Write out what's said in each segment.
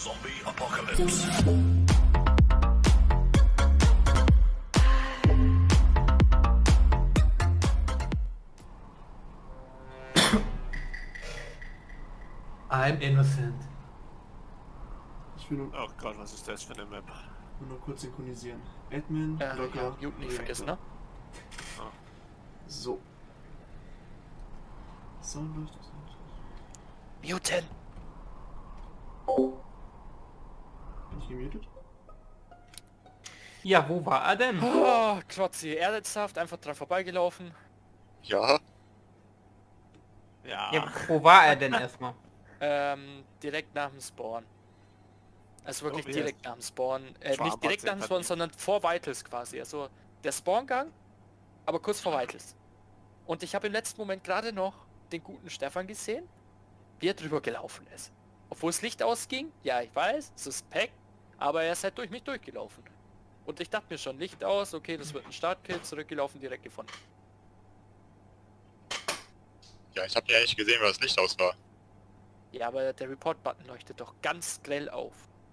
Zombie Apocalypse. I'm innocent. Ich will nur, Oh Gott, was ist das für eine Map? nur kurz synchronisieren. Admin, Ja, Docker, Mute nicht Reactor. vergessen, ne? So. Soundleuchte. Muten! Bin ich gemutet? Ja, wo war er denn? Oh, Klotzi, ernsthaft, einfach dran vorbeigelaufen. Ja, Ja. Ja, wo war er denn erstmal? Direkt nach dem Spawn. Also wirklich Oh, wie direkt nach dem Spawn. Nicht Schwarm direkt hat's nach dem Spawn, verdient. sondern vor Vitals quasi. Also der Spawngang, aber kurz vor Vitals. Und ich habe im letzten Moment gerade noch den guten Stefan gesehen, wie er drüber gelaufen ist. Obwohl das Licht ausging, ja ich weiß, suspekt, aber er ist halt durch mich durchgelaufen. Und ich dachte mir schon, Licht aus, okay, das wird ein Startkill, zurückgelaufen, direkt gefunden. ja, ich habe ja nicht gesehen, weil das Licht aus war. Ja, aber der Report-Button leuchtet doch ganz grell auf.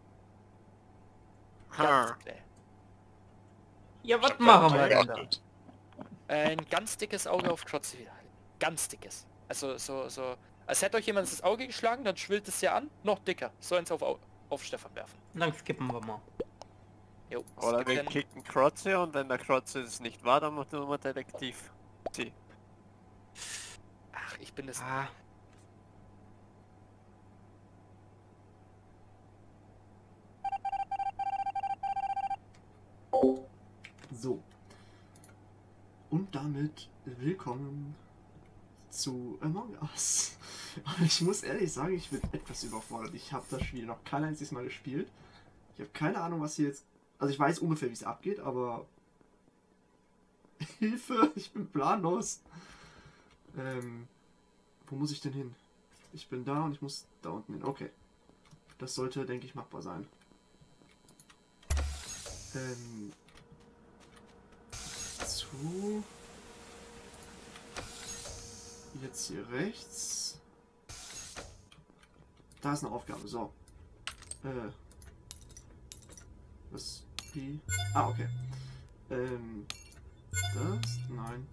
Ha. Ganz grell. Ja, Ich was hab machen gar wir nicht denn da? geachtet. Ein ganz dickes Auge auf Krotzi wieder. Ganz dickes. Also so. Als hätte euch jemand das Auge geschlagen, dann schwillt es ja an. Noch dicker. So eins auf Stefan werfen. Dann skippen wir mal. Jo. Oder wir skippen. kicken Krotze und wenn der Krotze es nicht war, dann macht nur Detektiv. Sie. Ach, ich bin es. Ah, So. Und damit willkommen zu Among Us. Aber ich muss ehrlich sagen, ich bin etwas überfordert. Ich habe das Spiel noch kein einziges Mal gespielt. Ich habe keine Ahnung, was hier jetzt... Also ich weiß ungefähr, wie es abgeht, aber... Hilfe, ich bin planlos. Wo muss ich denn hin? Ich bin da und ich muss da unten hin. Okay. Das sollte, denke ich, machbar sein. Zu... Jetzt hier rechts. Da ist eine Aufgabe, so. Was? Wie? Ah, okay. Das? Nein.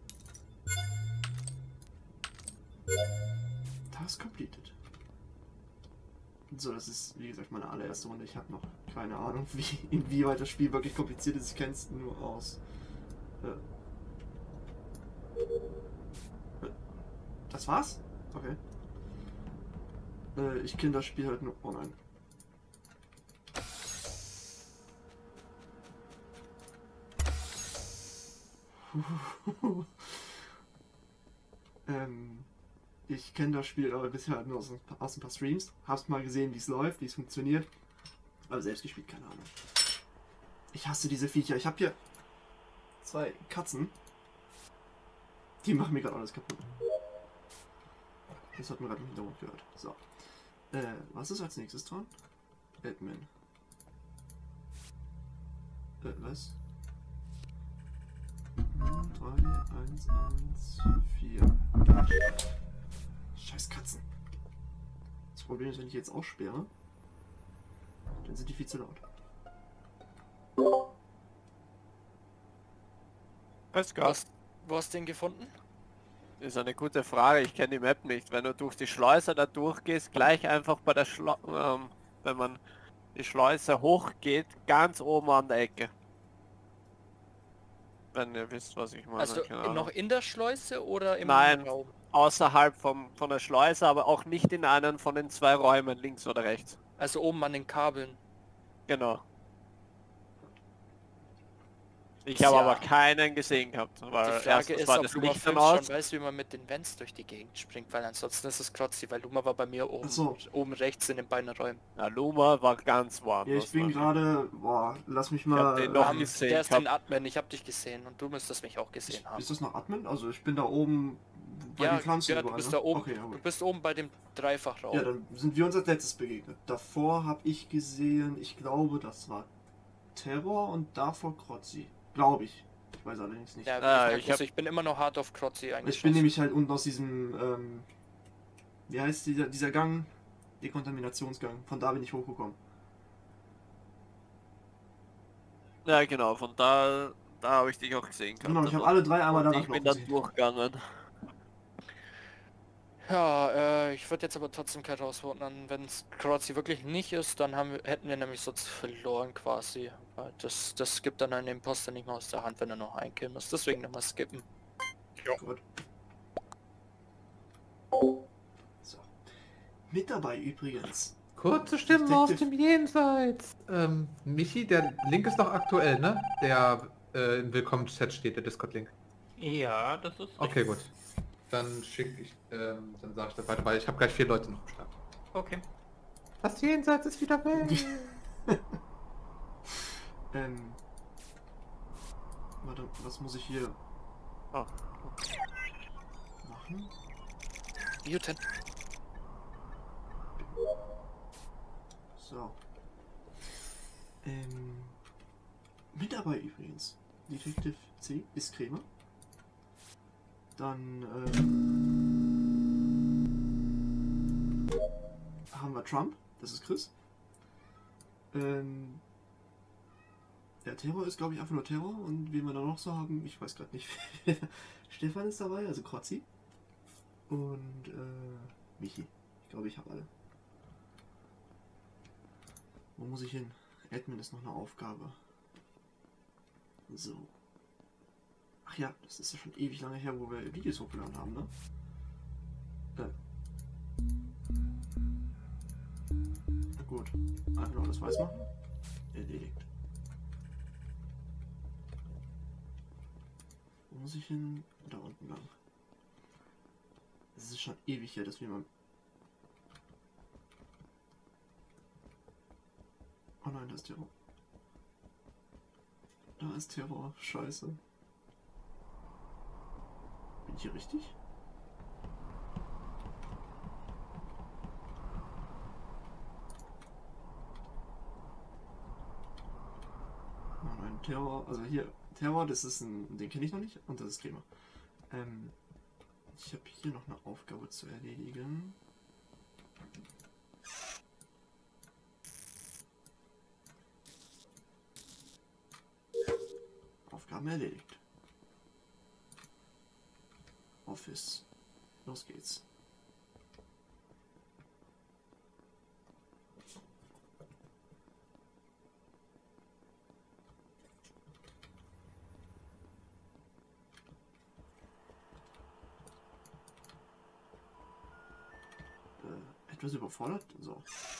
Das completed. So, das ist, wie gesagt, meine allererste Runde. Ich habe noch keine Ahnung, inwieweit das Spiel wirklich kompliziert ist. Ich kenne es nur aus... Das war's? Okay. Ich kenne das Spiel halt nur... Oh nein. Ich kenne das Spiel aber bisher halt nur aus ein paar Streams. Hab's mal gesehen, wie es läuft, wie es funktioniert. Aber selbst gespielt, keine Ahnung. Ich hasse diese Viecher. Ich habe hier 2 Katzen. Die machen mir gerade alles kaputt. Das hat man gerade im Hintergrund gehört. So. Was ist als nächstes dran? Admin. Was? 3, 1, 1, 4. Scheiß Katzen. Das Problem ist, wenn ich jetzt aussperre, dann sind die viel zu laut. Grüß Gott. Wo hast du den gefunden? Ist eine gute Frage, ich kenne die Map nicht. Wenn du durch die Schleuse da durchgehst, gleich einfach bei der wenn man die Schleuse hochgeht, ganz oben an der Ecke. Wenn ihr wisst, was ich meine. Also keine Ahnung. noch in der Schleuse oder im Nein. Raum? Außerhalb von der Schleuse, aber auch nicht in einen von den 2 Räumen, links oder rechts. Also oben an den Kabeln. Genau. Ich Tja. habe aber keinen gesehen gehabt, weil Die Frage erstens ist, war ob das Luma Licht dann 5 aus. schon weiß, wie man mit den Vents durch die Gegend springt, weil ansonsten ist es Krotzi, weil Luma war bei mir oben, Ach so. oben rechts in den beiden Räumen. Ja, Luma war ganz warm. Ja, ich bin gerade... Boah, lass mich mal... den noch Ähm, gesehen der ist gehabt. den Admin, ich habe dich gesehen und du müsstest mich auch gesehen haben. Ist das noch Admin? Also ich bin da oben bei Ja, den Pflanzen ja, du überall, bist ne? da oben. Okay, ja, Du gut. bist oben bei dem Dreifachraum. Ja, dann sind wir uns als letztes begegnet. Davor habe ich gesehen, ich glaube, das war Terror und davor Krotzi. Glaube ich. Ich weiß allerdings nicht. Ja, ich bin immer noch hart auf Krotzi Ich bin eingeschossen. nämlich halt unten aus diesem, wie heißt dieser Gang? Dekontaminationsgang. Von da bin ich hochgekommen. Ja genau, von da habe ich dich auch gesehen. Genau, ich habe Katrin. alle 3 einmal Und danach ich bin noch dann gesehen. durchgegangen. Ja, ich würde jetzt aber trotzdem kein rausvoten. Wenn es Kroazi wirklich nicht ist, dann hätten wir nämlich sonst verloren quasi. Weil das gibt dann einen Imposter nicht mehr aus der Hand, wenn er noch einkillen muss. Deswegen nochmal skippen. Gut. So. Mit dabei übrigens. Kurze Stimmen aus Detective- dem Jenseits. Michi, der Link ist doch aktuell, ne? Der im Willkommen-Chat steht, der Discord-Link. Ja, das ist Okay, gut. Dann schicke ich, dann sage ich das weiter, weil ich habe gleich 4 Leute noch im Start. Okay. Das Jenseits ist wieder weg. Warte, was muss ich hier Oh. machen? Mutant. So. Mit dabei übrigens. Detective C ist Krämer. Dann haben wir Trump, das ist Chris. Der Terror ist glaube ich einfach nur Terror und wen wir da noch so haben, ich weiß gerade nicht. Stefan ist dabei, also Krozi. Und Michi. Ich glaube ich habe alle. Wo muss ich hin? Admin ist noch eine Aufgabe. So. Ach ja, das ist ja schon ewig lange her, wo wir Videos hochgeladen haben, ne? Na gut. Einfach nur alles weiß machen. Erledigt. Wo muss ich hin? Da unten lang. Es ist schon ewig her, dass wir mal... Oh nein, da ist Terror. Da ist Terror. Scheiße. Bin ich hier richtig? Oh nein, Terror. Also hier, Terror, das ist ein... Den kenne ich noch nicht. Und das ist Krämer. Ich habe hier noch eine Aufgabe zu erledigen. Aufgaben erledigt. Office. Los geht's. Etwas überfordert? So.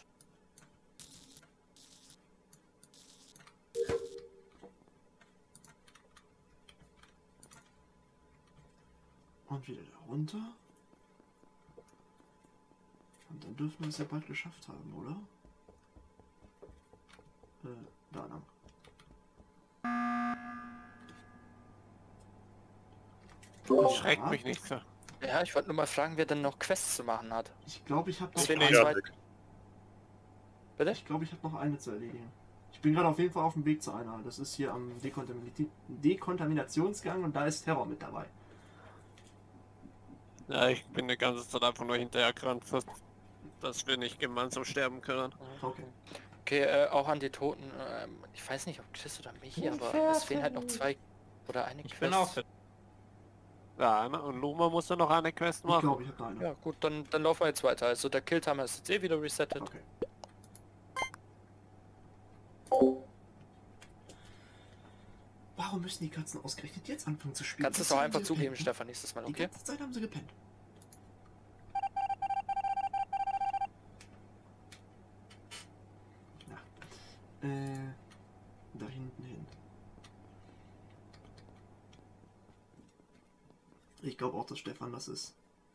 Und wieder da runter. Und dann dürfen wir es ja bald geschafft haben, oder? Da lang. Schreckt mich nicht so. Ja, ich wollte nur mal fragen, wer denn noch Quests zu machen hat. Ich glaube, ich habe noch, Deswegen eine- ist Ja, weit- Bitte? ich glaube, ich habe noch eine zu erledigen. Ich bin gerade auf jeden Fall auf dem Weg zu einer. Das ist hier am Dekontaminationsgang und da ist Terror mit dabei. Ja, ich bin die ganze Zeit einfach nur hinterher gerannt, dass wir nicht gemeinsam sterben können. Okay. Okay, auch an die Toten. Ich weiß nicht, ob Chris oder Michi, aber es fehlen halt noch 2 oder eine Ich Quest. bin auch fit. Ja, und Luma muss ja noch eine Quest Ich machen. glaube, ich habe da eine. Ja gut, dann laufen wir jetzt weiter. Also der Killtimer ist jetzt eh wieder resettet. Okay. Warum müssen die Katzen ausgerechnet jetzt anfangen zu spielen? Kannst du es Jetzt auch haben einfach sie zugeben, gepennt, ne? Stefan, nächstes Mal, Die okay? ganze Zeit haben sie gepennt. Na. Da hinten hin. Ich glaube auch, dass Stefan das ist.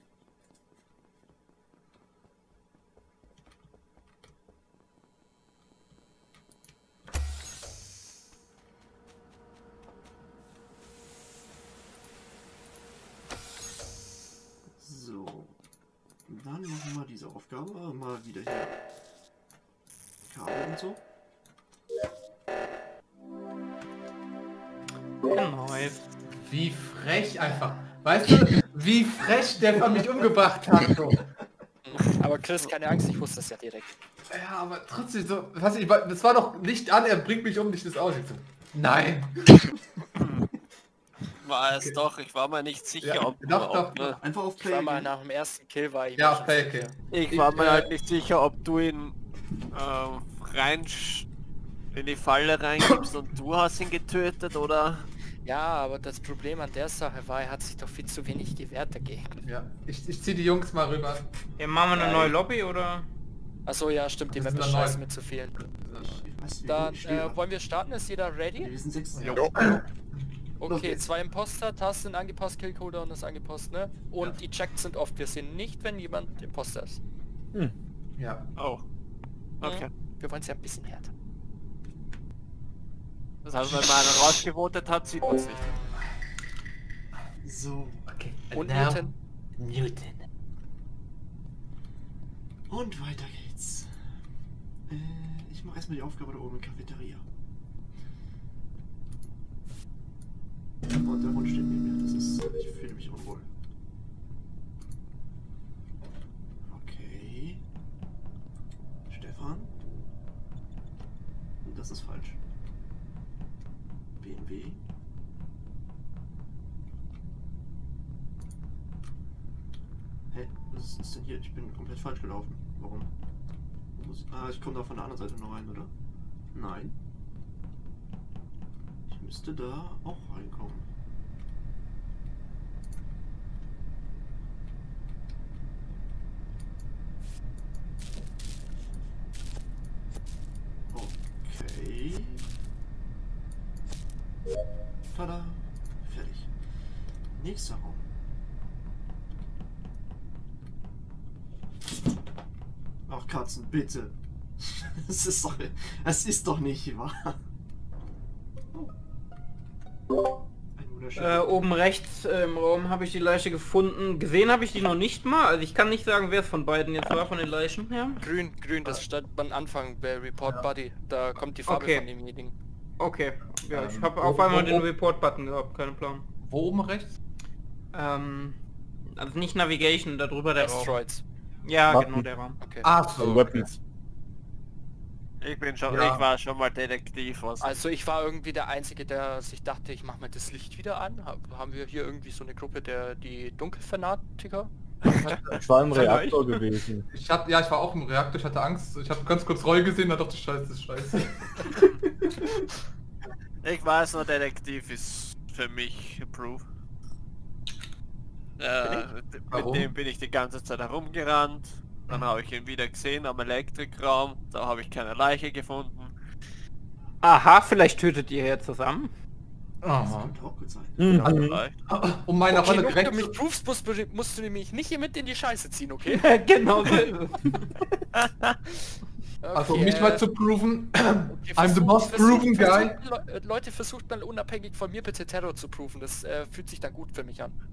So. Dann machen wir diese Aufgabe. Mal wieder hier. Kabel und so. Nice. Wie frech einfach. Weißt du, wie frech der von mich umgebracht hat. So. Aber Aber Chris, keine Angst, ich wusste das ja direkt. Ja, aber trotzdem so, was ich, das war doch Licht an, er bringt mich um, nicht das Auto. Nein. War es doch, ich war mir nicht sicher, Ja, ob... doch. Einfach auf Ich Play war mal gehen. nach dem ersten Kill, war ich Ja, mir schon Play, sicher. okay. Ich war mir halt nicht sicher, ob du ihn rein in die Falle reingibst und du hast ihn getötet oder... Ja, aber das Problem an der Sache war, er hat sich doch viel zu wenig gewehrt dagegen. Ja, ich zieh die Jungs mal rüber. Ja, machen wir eine neue Lobby oder? Achso, ja, stimmt, die Das Map ist ist dann scheiße neu. mit zu vielen. Ich weiß nicht, Dann ich stehe. wollen wir starten, ist jeder ready? Wir sind 6. Jo. Okay, geht's. 2 Imposter, Tasten sind angepasst, Killcoder und ist angepasst, ne? Und Ja. die Checks sind oft, wir sehen nicht, wenn jemand Imposter ist. Ja. Oh. Okay. Wir wollen es ja ein bisschen härter. Das heißt, wenn man einen rausgevotet hat, sieht man es nicht. So. Okay. Und now- Newton. Und weiter geht's. Ich mache erstmal die Aufgabe da oben in Cafeteria. Und der Hund steht neben mir. Das ist. Ich fühle mich unwohl. Okay. Stefan. Das ist falsch. BMW. Hä? Was ist denn hier? Ich bin komplett falsch gelaufen. Warum? Ich komme da von der anderen Seite noch rein, oder? Nein. Ich müsste da auch reinkommen. Okay. Tada. Fertig. Nächster Raum. Ach Katzen, bitte. Es ist doch nicht wahr. Ein wunderschöner. Oben rechts im Raum habe ich die Leiche gefunden. Gesehen habe ich die noch nicht mal. Also ich kann nicht sagen, wer es von beiden jetzt war, von den Leichen her. Grün, das stand am Anfang bei Report Buddy. Da kommt die Farbe Okay. von demjenigen. Okay. Ja, ich Ähm, habe wo- auf einmal wo- den wo- Report-Button gehabt, keinen Plan. Wo oben rechts? Also nicht Navigation, darüber der Raum. Asteroids. Ja, Waffen. genau der Raum. Okay. Ach so. Weapons. Ich bin schon, Ja. ich war schon mal Detektiv, was. Also ich war irgendwie der Einzige, der sich dachte, ich mache mal das Licht wieder an. Haben wir hier irgendwie so eine Gruppe die Dunkelfanatiker? Ich war im Reaktor gewesen. Ich war auch im Reaktor, ich hatte Angst. Ich habe ganz kurz Roy gesehen, da dachte ich, scheiße, das ist scheiße. Ich weiß nur, Detektiv ist für mich Proof. Mit Warum? dem bin ich die ganze Zeit herumgerannt. Dann habe ich ihn wieder gesehen am Elektrikraum. Da habe ich keine Leiche gefunden. Aha, vielleicht tötet ihr ja zusammen. Das Aha. könnte auch gut sein. Mhm. Vielleicht. Um meine Okay, Rolle nur wenn du gerecht mich proofst, musst du nämlich nicht hier mit in die Scheiße ziehen, okay? Genau so ist es. Also um Okay, mich mal zu proven, okay, I'm the most proven guy. Leute, versucht mal unabhängig von mir bitte Terror zu proven. Das fühlt sich dann gut für mich an.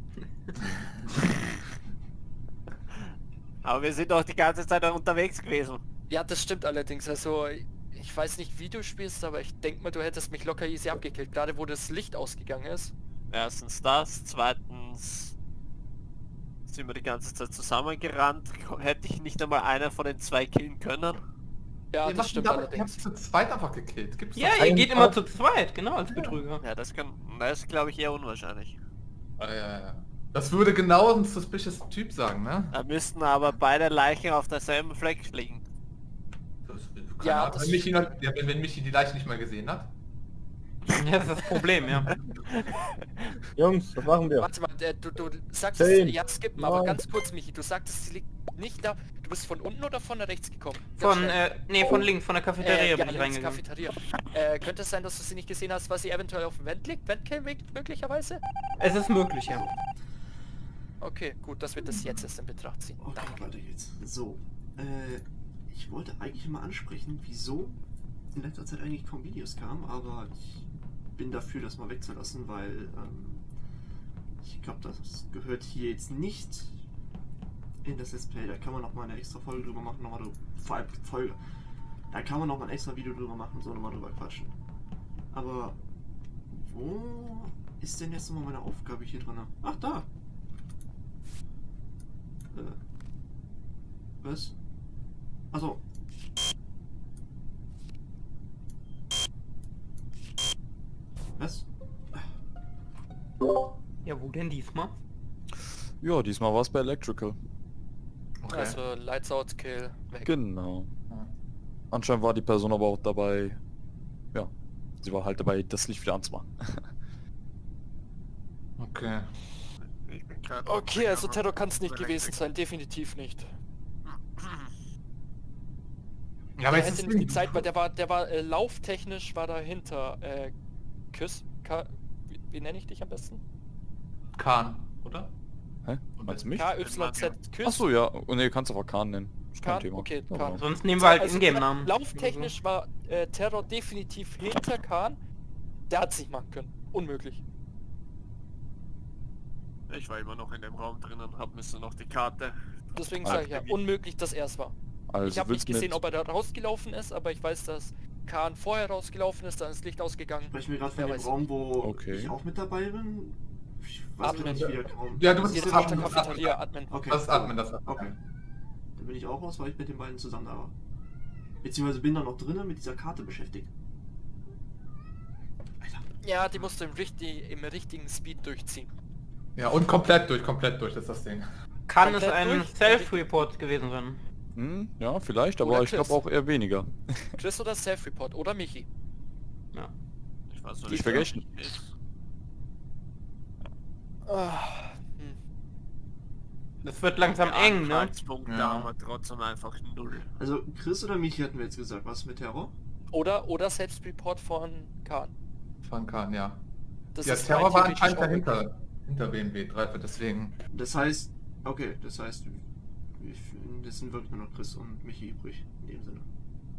Aber wir sind doch die ganze Zeit unterwegs gewesen. Ja, das stimmt allerdings. Also, ich weiß nicht, wie du spielst, aber ich denke mal, du hättest mich locker easy abgekillt, gerade wo das Licht ausgegangen ist. Erstens das, zweitens sind wir die ganze Zeit zusammengerannt. Hätte ich nicht einmal einen von den zwei killen können? Ja, Ihr das stimmt Ich allerdings. hab's zu zweit einfach gekillt. Gibt's Ja, doch. ihr geht immer zu zweit, genau, als Betrüger. Ja, das ist glaube ich eher unwahrscheinlich. Ja. Das würde genau ein suspicious Typ sagen, ne? Da müssten aber beide Leichen auf derselben Fleck liegen. Ja, Ja, das- wenn Michi die Leiche nicht mal gesehen hat. Ja, das ist das Problem, ja. Jungs, was machen wir? Warte mal, du sagst 10, ja skippen, aber 9. ganz kurz, Michi, du sagtest, sie liegt nicht da. Du bist von unten oder von rechts gekommen? Ganz Von, schnell. nee, von links, von der Cafeteria ja, bin ich links reingegangen. Cafeteria. Könnte es sein, dass du sie nicht gesehen hast, weil sie eventuell auf dem Vent liegt? Ventcam möglicherweise? Es ist möglich, ja. Okay, gut, dass wir das jetzt erst in Betracht ziehen. Okay, Danke. weiter geht's. So, ich wollte eigentlich mal ansprechen, wieso in letzter Zeit eigentlich kaum Videos kamen, aber ich bin dafür, das mal wegzulassen, weil ich glaube, das gehört hier jetzt nicht in das Let's Play. Da kann man noch mal eine extra Folge drüber machen, Folge. Da kann man noch mal ein extra Video drüber machen, so nochmal drüber quatschen. Aber wo ist denn jetzt nochmal meine Aufgabe hier drin? Ach, da! Was? Achso. Was? Ja, wo denn diesmal? Ja, diesmal war es bei Electrical. Okay. Also Lights Out Kill weg. Genau. Anscheinend war die Person aber auch dabei. Ja, sie war halt dabei, das Licht wieder anzumachen. Okay. Ich bin grad Okay, also aufgegangen. Terror kann es nicht gewesen sein, definitiv nicht. Ja, aber Der es hätte ist nicht die Zeit, weil der war lauftechnisch war da hinter Küss. Wie nenne ich dich am besten? Kahn, oder? Hä? Meinst du mich? KYZ Küss. Achso, ja. Oh ne, kannst aber Kahn nennen. Ist kein Kahn? Thema. Okay, Ja, Kahn. genau. Sonst nehmen wir halt Also, Ingame-Namen. Lauftechnisch war Terror definitiv hinter Kahn. Der hat es nicht machen können. Unmöglich. Ich war immer noch in dem Raum drin und hab müssen noch die Karte. Deswegen Ah, sage ich ja, unmöglich, dass er es war. Also Ich habe nicht willst gesehen, mit- ob er da rausgelaufen ist, aber ich weiß, dass Kahn vorher rausgelaufen ist, dann ist das Licht ausgegangen. Sprechen wir gerade von Wer dem weiß. Raum, wo Okay. ich auch mit dabei bin? Ich weiß Admin. gar nicht, wie der Raum... Ja, du bist Die das Retter Admin. Cafeteria Admin. Okay. Das ist Admin, das ist Admin. Okay. Dann bin ich auch raus, weil ich mit den beiden zusammen da war. Beziehungsweise bin da noch drinnen mit dieser Karte beschäftigt. Alter. Ja, die musst du im richtigen Speed durchziehen. Ja, und komplett durch, das ist das Ding. Kann es Komplett ein durch? Self-Report gewesen sein? Hm, ja, vielleicht, Oder aber ich Chris. glaube auch eher weniger. Chris oder Self-Report oder Michi. Ja. Ich weiß noch Ich vergessen. Ah, hm. Das wird langsam eng, ne? Anhaltspunkte Ja. haben wir trotzdem einfach null. Also Chris oder Michi hatten wir jetzt gesagt, was mit Terror? Oder Selbstreport von Kahn. Von Kahn, ja. Das Ja, ist Terror rein war theoretisch anscheinend auch hinter BMW 3, deswegen. Das heißt, okay, das heißt, das sind wirklich nur noch Chris und Michi übrig, in dem Sinne.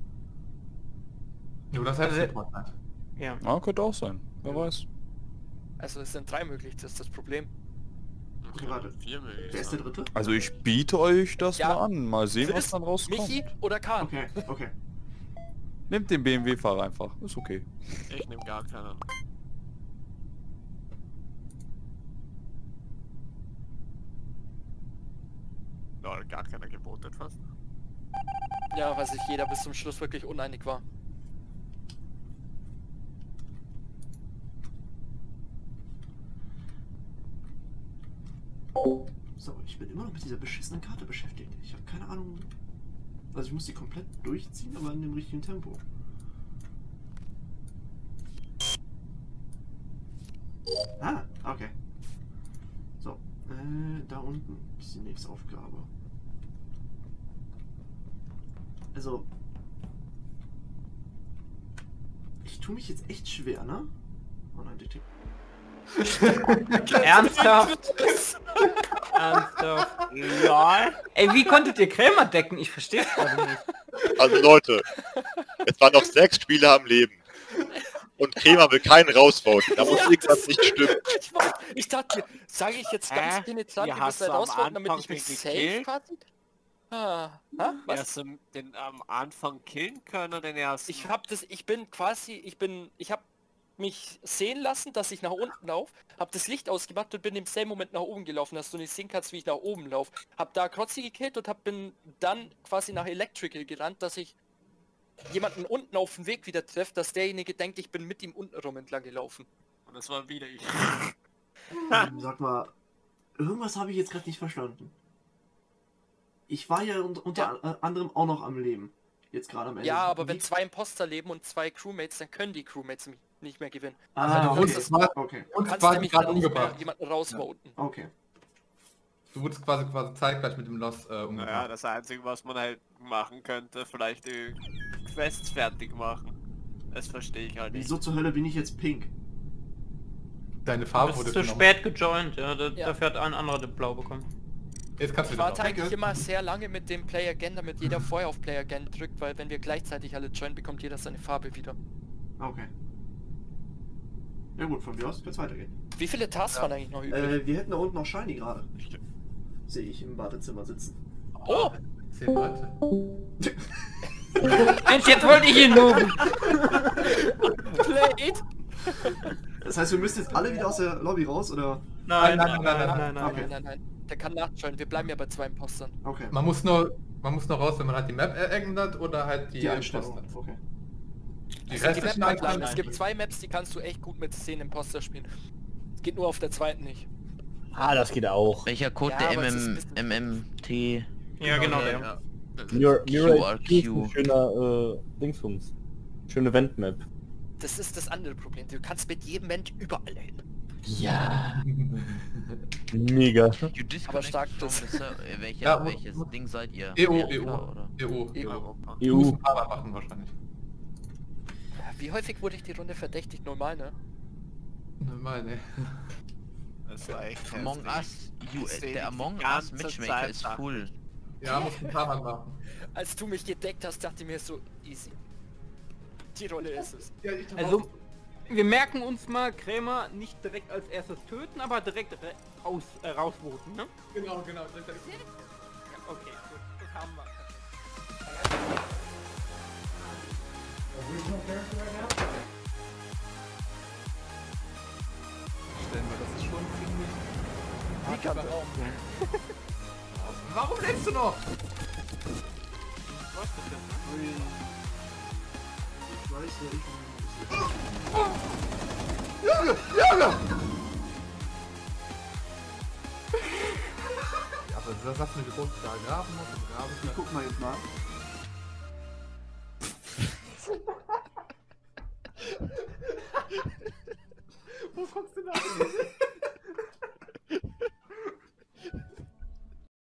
Nur das Also- Selbstreport halt. Ja. Ja, könnte auch sein. Wer weiß. Also es sind 3 möglich, das ist das Problem. Okay, warte. 4 möglich. Wer ist der dritte? Also ich biete euch das Ja. mal an. Mal sehen, was Chris, dann rauskommt. Michi oder Kahn? Okay, okay. Nehmt den BMW-Fahrer einfach. Ist okay. Ich nehme gar keinen. Lol, gar keiner gebotet fast. Ja, weil sich jeder bis zum Schluss wirklich uneinig war. So, ich bin immer noch mit dieser beschissenen Karte beschäftigt. Ich habe keine Ahnung. Also ich muss die komplett durchziehen, aber in dem richtigen Tempo. Ah, okay. So, da unten ist die nächste Aufgabe. Also, ich tue mich jetzt echt schwer, ne? Oh nein, Detektiv. Ernsthaft? Ernsthaft? Ja. Ey, wie konntet ihr Krämer decken? Ich verstehe es gerade nicht. Also Leute, es waren noch 6 Spieler am Leben. Und Kremer will keinen rausvoten. Da muss irgendwas nicht stimmen. Ich dachte, sage ich jetzt ganz penetrant, Ja, ihr hast müsst da du am rausvoten, damit Anfang ich mich den safe gekillt? quasi? Ah, ha? Was? Hast du den am Anfang killen können, den ersten? Ich habe mich sehen lassen, dass ich nach unten laufe, habe das Licht ausgemacht und bin im selben Moment nach oben gelaufen, dass du nicht sehen kannst, wie ich nach oben laufe. Hab da Krotzi gekillt und bin dann quasi nach Electrical gerannt, dass ich jemanden unten auf dem Weg wieder treffe, dass derjenige denkt, ich bin mit ihm unten rum entlang gelaufen. Und das war wieder ich. Sag mal, irgendwas habe ich jetzt gerade nicht verstanden. Ich war ja unter anderem auch noch am Leben. Jetzt gerade am Ende. Ja, aber wenn Wie- 2 Imposter leben und 2 Crewmates, dann können die Crewmates mich nicht mehr gewinnen. Ah, du okay. wurdest quasi, Okay. Du und kannst quasi nämlich gerade dann nicht mehr umgebracht. jemanden rausvoten. Okay. Du wurdest quasi zeitgleich mit dem Loss Naja, umgebracht. das Einzige, was man halt machen könnte, vielleicht die Quests fertig machen. Das verstehe ich halt nicht. Wieso zur Hölle bin ich jetzt pink? Deine Du Farbe bist wurde zu genommen. spät gejoint, ja, Ja. dafür hat ein anderer den Blau bekommen. Jetzt kannst du Ich wieder warte drauf. eigentlich immer sehr lange mit dem Player Again, damit jeder vorher auf Player Again drückt, weil wenn wir gleichzeitig alle joinen, bekommt jeder seine Farbe wieder. Okay. Ja gut, von mir aus kann es weitergehen. Wie viele Tasks waren eigentlich noch übrig? Wir hätten da unten noch Shiny gerade. Sehe ich im Badezimmer sitzen. Oh! 10 Leute. Mensch, jetzt wollte ich ihn moven! Play it! Das heißt, wir müssen jetzt alle wieder aus der Lobby raus, oder? Nein, Nein, nein, nein, nein. Okay. Nein, nein, nein. Der kann nachjoinen. Wir bleiben ja bei 2 Impostern. Okay. Man muss nur Man muss noch raus, wenn man halt die Map ändert oder halt die Einstellung. Imposter. Okay. Die Also die restlichen Map-Pipeline, Einstellungen- es gibt 2 Maps, die kannst du echt gut mit 10 Imposter spielen. Es geht nur auf der zweiten nicht. Ah, das geht auch. Welcher Code Ja, der aber es ist ein bisschen- MMT? Ja, genau, der. Ja. Mirror QRQ. ist ein schöner Dingsbums. Schöne Vent-Map. Das ist das andere Problem. Du kannst mit jedem Vent überall hin. Ja. Mega. You disconnect Aber stark from das- the welcher, Ja, welches Ding seid ihr? EU, Amerika, EU, oder? EU. Europa. Du musst ein paar Mal machen wahrscheinlich. Wie häufig wurde ich die Runde verdächtigt? Normal, ne? Normal, ne. Das war echt Among heftig. Us, Ich seh der die Among Us ganze Matchmaker Zeit ist da. full. Ja, musst ein paar Mal machen. Als du mich gedeckt hast, dachte ich mir so, easy. Die Rolle ist es. Ja, ich Also, wir merken uns mal, Krämer nicht direkt als erstes töten, aber direkt rausvoten, ne? genau. Ja, okay, gut, das haben wir. Stellen wir das schon ziemlich... Wie kann auch? Warum lebst du noch? Ich weiß nicht. Ja, aber das hast du eine große Graben muss und Graben. Ich guck mal jetzt mal.